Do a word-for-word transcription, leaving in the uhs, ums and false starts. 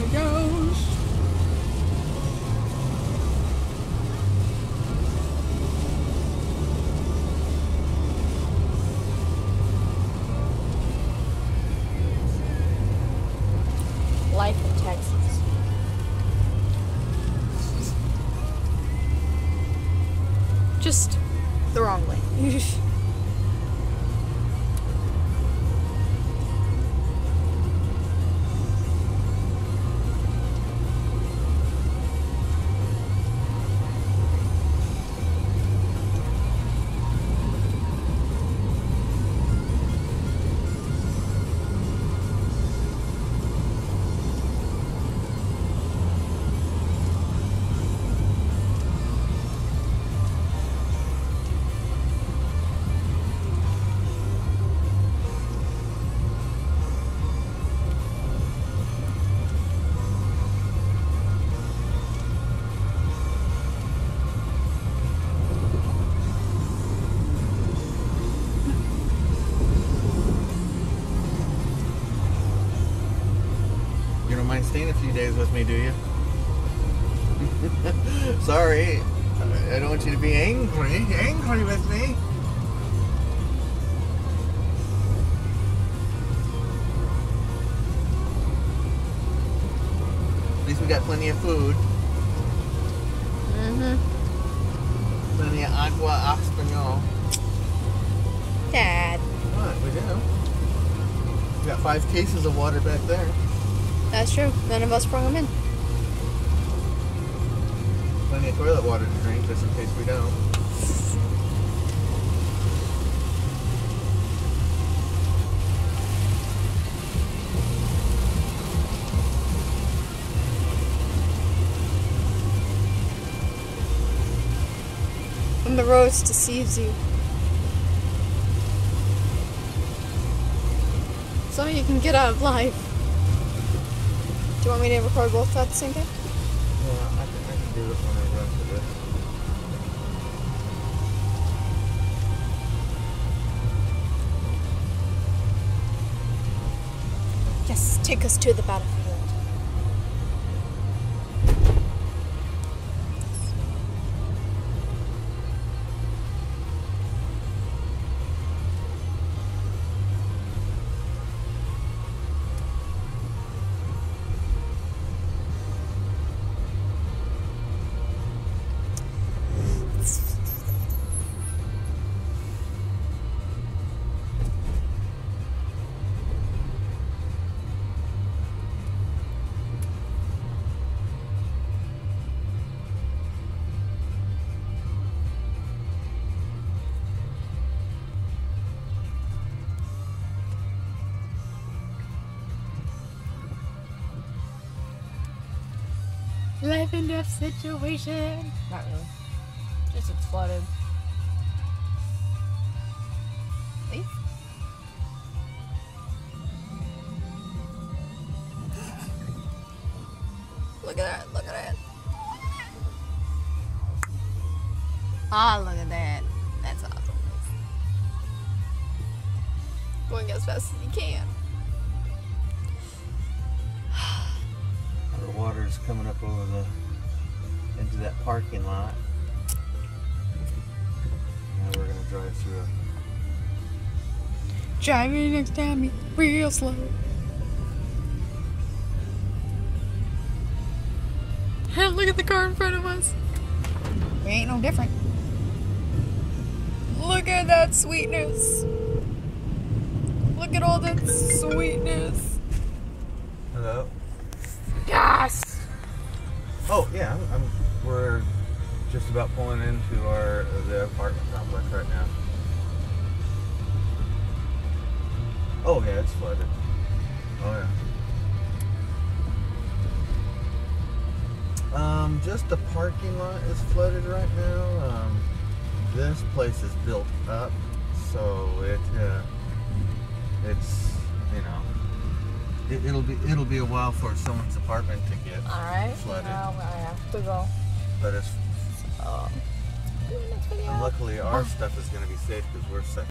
my gosh. Life in Texas. Just the wrong way. You don't mind staying a few days with me, do you? Sorry, I don't want you to be angry. Angry with me. At least we got plenty of food. Mm-hmm. Plenty of agua español. Dad. What? We do. We got five cases of water back there. That's true. None of us brought them in. Plenty of toilet water to drink, just in case we don't. When the road deceives you. So you can get out of life. Do you want me to record both at the same time? Yeah, I can, I can do it when I run to this. Yes, take us to the battlefield. Life and death situation. Not really. Just it's flooded. Leave. Look at that, look at that. Ah, look at that. That's awesome. Going as fast as you can. The water's coming up over the into that parking lot. Now we're gonna drive through a Driving next to me real slow. Look at the car in front of us. We ain't no different. Look at that sweetness. Look at all that sweetness. Hello. Yes. Oh yeah, I'm, I'm. We're just about pulling into our the apartment complex right now. Oh yeah, it's flooded. Oh yeah. Um, just the parking lot is flooded right now. Um, this place is built up, so it uh, it's you know it, it'll be it'll be a while for someone's apartment to get All right. flooded. Now I have to go. But it's So, and luckily our stuff is going to be safe because we're set.